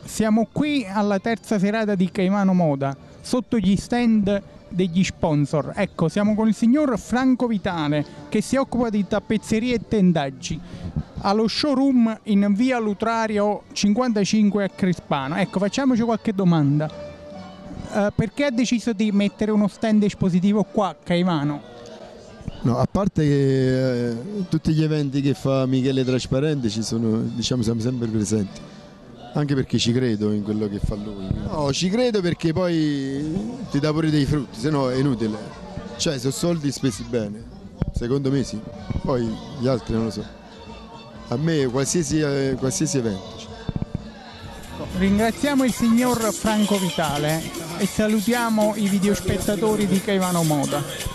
Siamo qui alla terza serata di Caivano Moda, sotto gli stand degli sponsor. Ecco, siamo con il signor Franco Vitale, che si occupa di tappezzerie e tendaggi, allo showroom in via Lutrario 55 a Crespano. Ecco, facciamoci qualche domanda. Perché ha deciso di mettere uno stand espositivo qua a Caivano? No, a parte che tutti gli eventi che fa Michele Trasparente ci sono, diciamo, siamo sempre presenti, anche perché ci credo in quello che fa lui. No, ci credo perché poi ti dà pure dei frutti, se no è inutile. Cioè, sono soldi spesi bene, secondo me sì, poi gli altri non lo so. A me qualsiasi evento. Ringraziamo il signor Franco Vitale e salutiamo i videospettatori di Caivano Moda.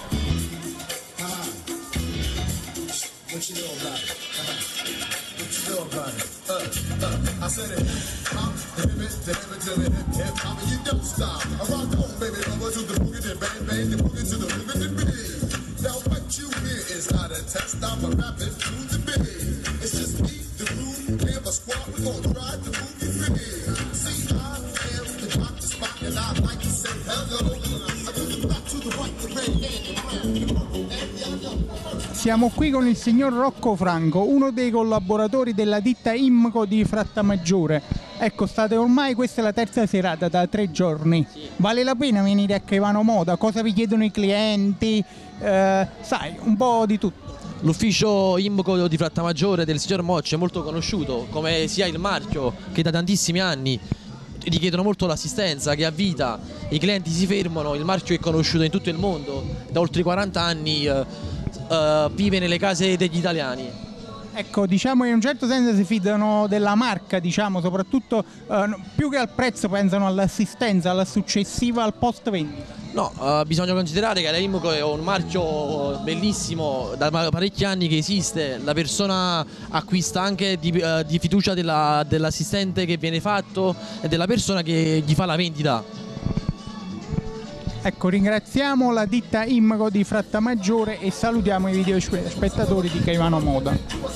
Siamo qui con il signor Rocco Franco, uno dei collaboratori della ditta IMCO di Frattamaggiore. Ecco, questa è la terza serata da 3 giorni. Sì. Vale la pena venire a Caivano Moda? Cosa vi chiedono i clienti? Sai, un po' di tutto. L'ufficio IMCO di Frattamaggiore del signor Mocci è molto conosciuto, come sia il marchio che da tantissimi anni richiedono molto l'assistenza, che ha vita, i clienti si fermano, il marchio è conosciuto in tutto il mondo, da oltre 40 anni vive nelle case degli italiani. Ecco, diciamo in un certo senso si fidano della marca, diciamo, soprattutto più che al prezzo pensano all'assistenza, alla successiva, al post vendita. No, bisogna considerare che la IMCO è un marchio bellissimo, da parecchi anni che esiste, la persona acquista anche di fiducia dell'assistente che viene fatto e della persona che gli fa la vendita. Ecco, ringraziamo la ditta IMCO di Frattamaggiore e salutiamo i videospettatori di Caivano Moda.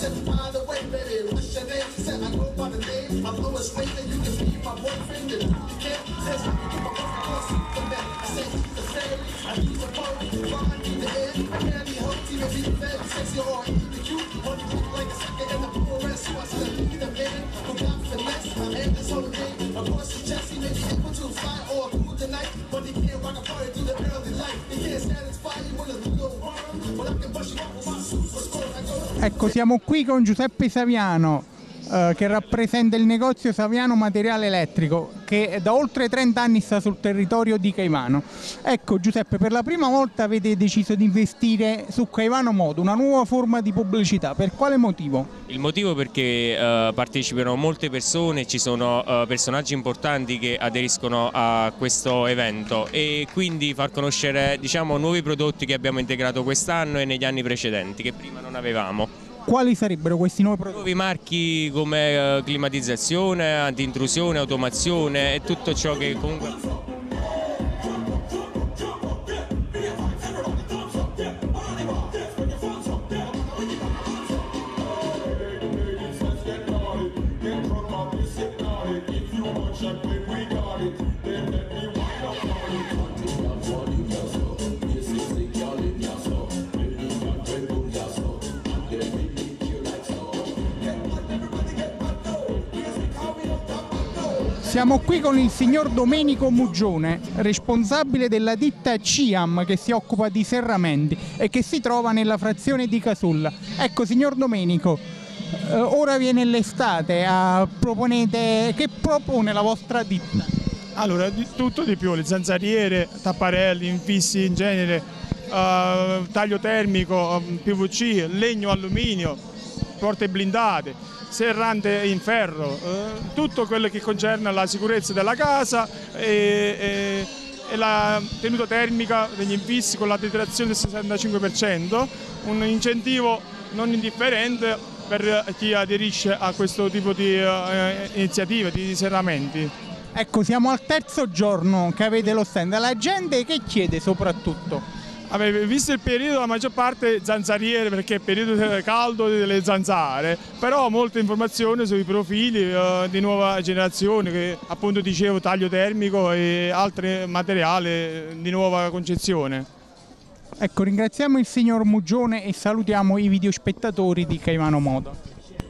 Ecco, siamo qui con Giuseppe Saviano, che rappresenta il negozio Saviano Materiale Elettrico, che da oltre 30 anni sta sul territorio di Caivano. Ecco Giuseppe, per la prima volta avete deciso di investire su Caivano Moda, una nuova forma di pubblicità. Per quale motivo? Il motivo perché partecipano molte persone, ci sono personaggi importanti che aderiscono a questo evento e quindi far conoscere, diciamo, nuovi prodotti che abbiamo integrato quest'anno e negli anni precedenti che prima non avevamo. Quali sarebbero questi nuovi prodotti? Nuovi marchi come climatizzazione, anti-intrusione, automazione e tutto ciò che comunque... Siamo qui con il signor Domenico Mugione, responsabile della ditta CIAM che si occupa di serramenti e che si trova nella frazione di Casulla. Ecco signor Domenico, ora viene l'estate, che propone la vostra ditta? Allora, di tutto di più, le zanzariere, tapparelli, infissi in genere, taglio termico, PVC, legno, alluminio, porte blindate, serrante in ferro, tutto quello che concerne la sicurezza della casa e la tenuta termica degli infissi con la detrazione del 65%, un incentivo non indifferente per chi aderisce a questo tipo di iniziative, di serramenti. Ecco, siamo al terzo giorno che avete lo stand, la gente che chiede soprattutto? Visto il periodo, la maggior parte zanzariere, perché è il periodo caldo delle zanzare, però molte informazioni sui profili di nuova generazione, che appunto dicevo taglio termico e altri materiali di nuova concezione. Ecco, ringraziamo il signor Mugione e salutiamo i videospettatori di Caivano Moda.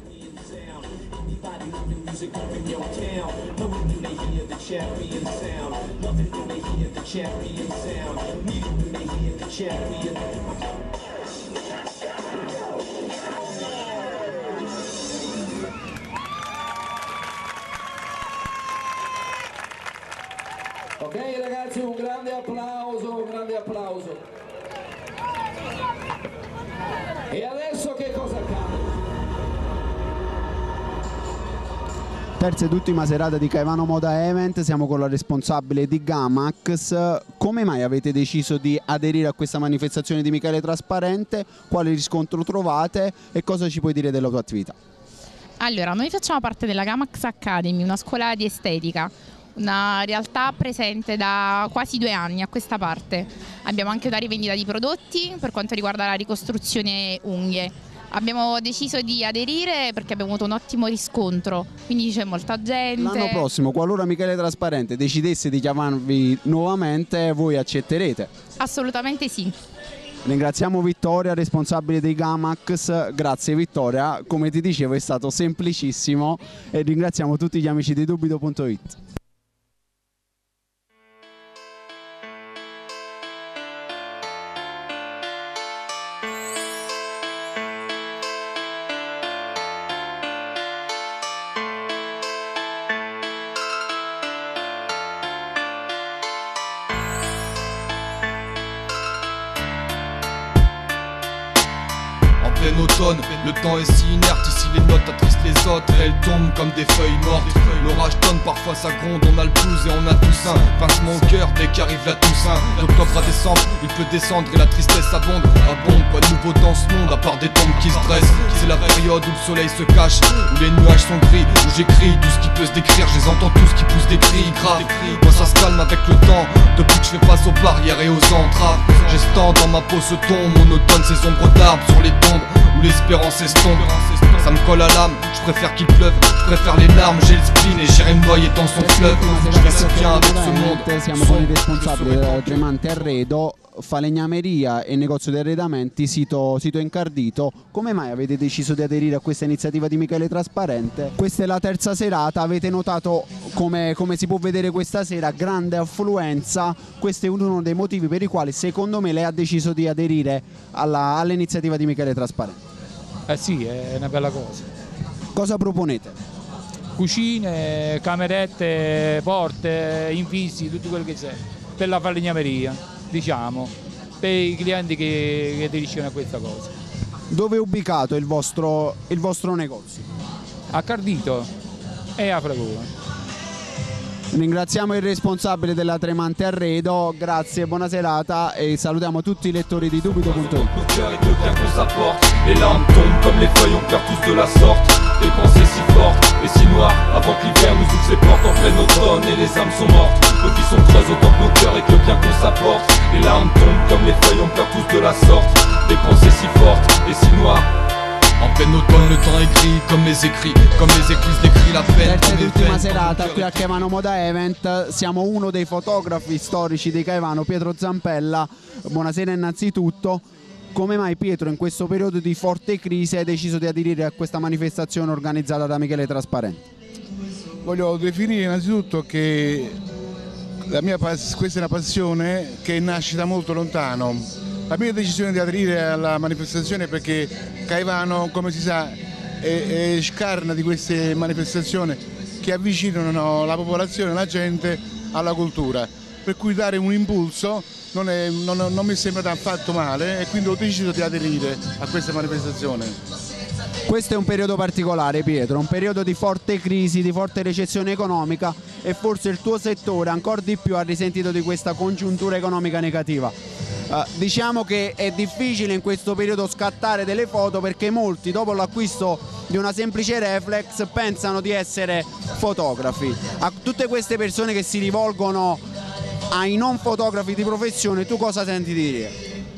Ok ragazzi, un grande applauso, un grande applauso. E adesso che cosa accade? Terza ed ultima serata di Caivano Moda Event, siamo con la responsabile di Gamax. Come mai avete deciso di aderire a questa manifestazione di Michele Trasparente? Quale riscontro trovate e cosa ci puoi dire della tua attività? Allora, noi facciamo parte della Gamax Academy, una scuola di estetica, una realtà presente da quasi 2 anni a questa parte. Abbiamo anche una rivendita di prodotti per quanto riguarda la ricostruzione unghie. Abbiamo deciso di aderire perché abbiamo avuto un ottimo riscontro, quindi c'è molta gente. L'anno prossimo, qualora Michele Trasparente decidesse di chiamarvi nuovamente, voi accetterete? Assolutamente sì. Ringraziamo Vittoria, responsabile dei Gamax. Grazie Vittoria, come ti dicevo è stato semplicissimo e ringraziamo tutti gli amici di Dubito.it. plein automne, le temps est si inerte, ici les notes attristent les autres, elles tombent comme des feuilles mortes. L'orage tonne, parfois ça gronde, on a le blues et on a tout ça. Pincement au cœur dès qu'arrive la Toussaint. D'octobre à décembre, il peut descendre et la tristesse abonde. Ah bon, quoi de nouveau dans ce monde, à part des tombes qui se dressent. C'est la période où le soleil se cache, où les nuages sont gris, où j'écris tout ce qui peut se décrire. Je les entends tous qui poussent des cris graves. Moi ça se calme avec le temps, depuis que je fais face aux barrières et aux entraves. J'ai ce temps dans ma peau se tombe, monotone ces ombres d'arbres sur les tombes où l'espérance estompe. Ça me colle à l'âme, je préfère qu'il pleuve, je préfère les larmes, j'ai le spleen e j'irai me noyer dans son fleuve. Je reste bien avec ce monde. Siamo con il responsabile della Tremante Arredo, falegnameria e negozio di arredamenti sito Incardito. Come mai avete deciso di aderire a questa iniziativa di Michele Trasparente? Questa è la terza serata, avete notato come si può vedere questa sera grande affluenza. Questo è uno dei motivi per i quali secondo me lei ha deciso di aderire all'iniziativa di Michele Trasparente. Eh sì, è una bella cosa. Cosa proponete? Cucine, camerette, porte, infissi, tutto quello che serve per la falegnameria, diciamo, per i clienti che aderiscono a questa cosa. Dove è ubicato il vostro negozio? A Cardito e a Fragone. Ringraziamo il responsabile della Tremante Arredo, grazie, buona serata e salutiamo tutti i lettori di Dubito.it. Les larmes tombent comme les feuilles, on perd tous de la sorte. Des pensées si fortes et si noires, avant que l'hiver nous ouvre ses portes en plein automne et les âmes sont mortes. Nos vies sont creuses autant que nos cœurs et que le bien qu'on s'apporte. Les larmes tombent comme les feuilles, on perd tous de la sorte. Des pensées si fortes et si noires. En plein automne le temps est gris comme les écrits, comme les églises décrit la peine. Terza ed ultima serata qui a Caivano Moda Event, siamo uno dei fotografi storici di Caivano, Pietro Zampella. Buonasera innanzitutto. Come mai Pietro in questo periodo di forte crisi hai deciso di aderire a questa manifestazione organizzata da Michele Trasparente? Voglio definire innanzitutto che questa è una passione che nasce da molto lontano. La mia decisione di aderire alla manifestazione perché Caivano, come si sa, è scarna di queste manifestazioni che avvicinano la popolazione, la gente alla cultura, per cui dare un impulso non mi sembra affatto male e quindi ho deciso di aderire a questa manifestazione. Questo è un periodo particolare Pietro, un periodo di forte crisi, di forte recessione economica e forse il tuo settore ancora di più ha risentito di questa congiuntura economica negativa. Diciamo che è difficile in questo periodo scattare delle foto perché molti dopo l'acquisto di una semplice reflex pensano di essere fotografi. A tutte queste persone che si rivolgono ai non fotografi di professione tu cosa senti di dire?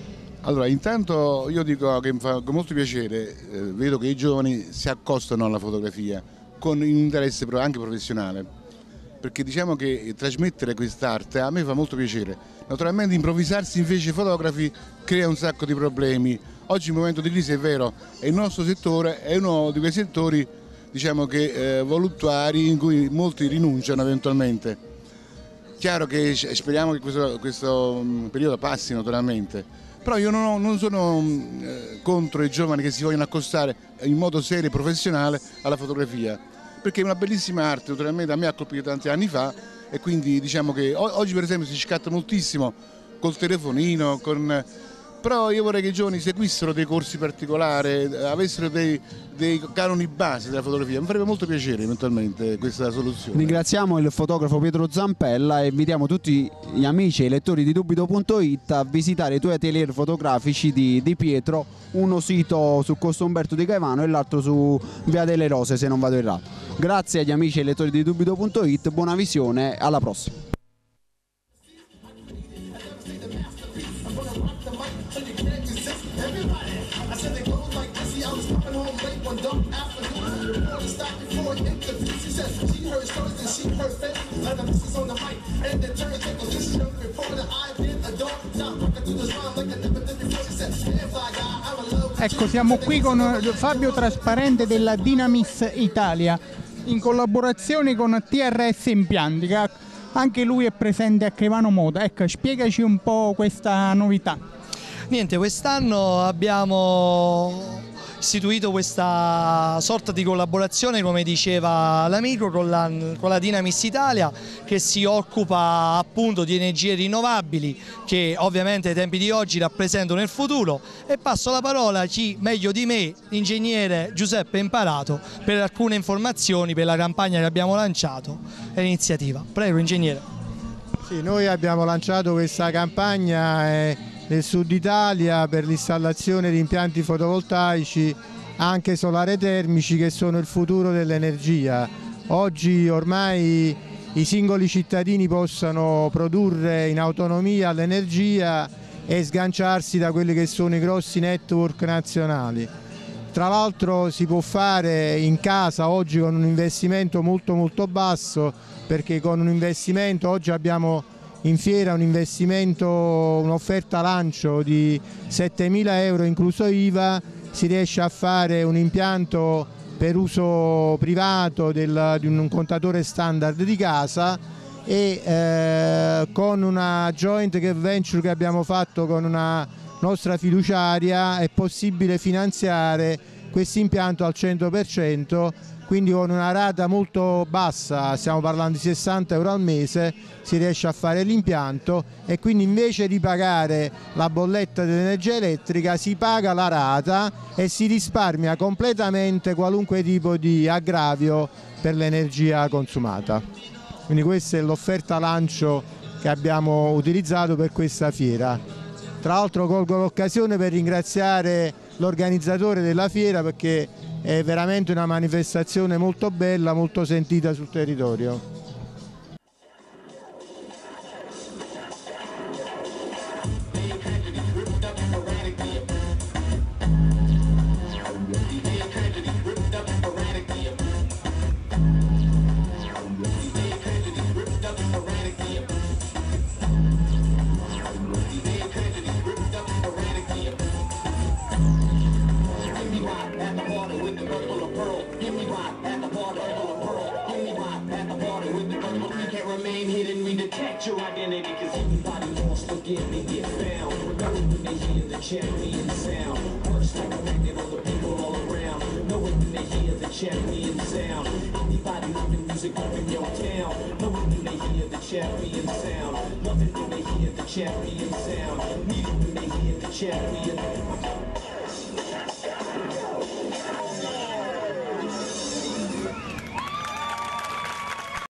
Allora, intanto io dico che mi fa con molto piacere, vedo che i giovani si accostano alla fotografia con un interesse anche professionale, perché diciamo che trasmettere quest'arte a me fa molto piacere. Naturalmente improvvisarsi invece fotografi crea un sacco di problemi. Oggi il momento di crisi è vero, e il nostro settore è uno di quei settori, diciamo che voluttuari, in cui molti rinunciano eventualmente. Chiaro che speriamo che questo periodo passi naturalmente. Però io non sono contro i giovani che si vogliono accostare in modo serio e professionale alla fotografia, perché è una bellissima arte, naturalmente a me ha colpito tanti anni fa, e quindi diciamo che oggi per esempio si scatta moltissimo col telefonino, però io vorrei che i giovani seguissero dei corsi particolari, avessero dei canoni base della fotografia. Mi farebbe molto piacere eventualmente questa soluzione. Ringraziamo il fotografo Pietro Zampella e invitiamo tutti gli amici e i lettori di Dubito.it a visitare i 2 atelier fotografici di Pietro, uno sito su Corso Umberto di Caivano e l'altro su Via delle Rose, se non vado errato. Grazie agli amici e ai lettori di Dubito.it, buona visione, alla prossima. Ecco, siamo qui con Fabio Trasparente della Dynamis Italia, in collaborazione con TRS Impianti, che anche lui è presente a Caivano Moda. Ecco, spiegaci un po' questa novità. Niente, quest'anno abbiamo istituito questa sorta di collaborazione, come diceva l'amico, con la Dynamis Italia, che si occupa appunto di energie rinnovabili, che ovviamente ai tempi di oggi rappresentano il futuro, e passo la parola a chi meglio di me, l'ingegnere Giuseppe Imparato, per alcune informazioni per la campagna che abbiamo lanciato e l'iniziativa. Prego ingegnere. Sì, noi abbiamo lanciato questa campagna nel sud Italia per l'installazione di impianti fotovoltaici, anche solare termici, che sono il futuro dell'energia. Oggi ormai i singoli cittadini possano produrre in autonomia l'energia e sganciarsi da quelli che sono i grossi network nazionali. Tra l'altro si può fare in casa oggi con un investimento molto basso, perché con un investimento, oggi abbiamo in fiera un investimento, un'offerta lancio di 7.000 euro incluso IVA, si riesce a fare un impianto per uso privato di un contatore standard di casa, e con una joint venture che abbiamo fatto con una nostra fiduciaria è possibile finanziare questo impianto al 100%, quindi con una rata molto bassa, stiamo parlando di 60 euro al mese, si riesce a fare l'impianto, e quindi invece di pagare la bolletta dell'energia elettrica si paga la rata e si risparmia completamente qualunque tipo di aggravio per l'energia consumata. Quindi questa è l'offerta lancio che abbiamo utilizzato per questa fiera. Tra l'altro colgo l'occasione per ringraziare l'organizzatore della fiera, perché è veramente una manifestazione molto bella, molto sentita sul territorio. Your identity, cause everybody wants to get me, get found. Knowing when they hear the champion sound, first time connected on the people all around. Knowing when they hear the champion sound, everybody loving music up in your town. Knowing when they hear the champion sound, loving when they hear the champion sound. Needing when they hear the champion.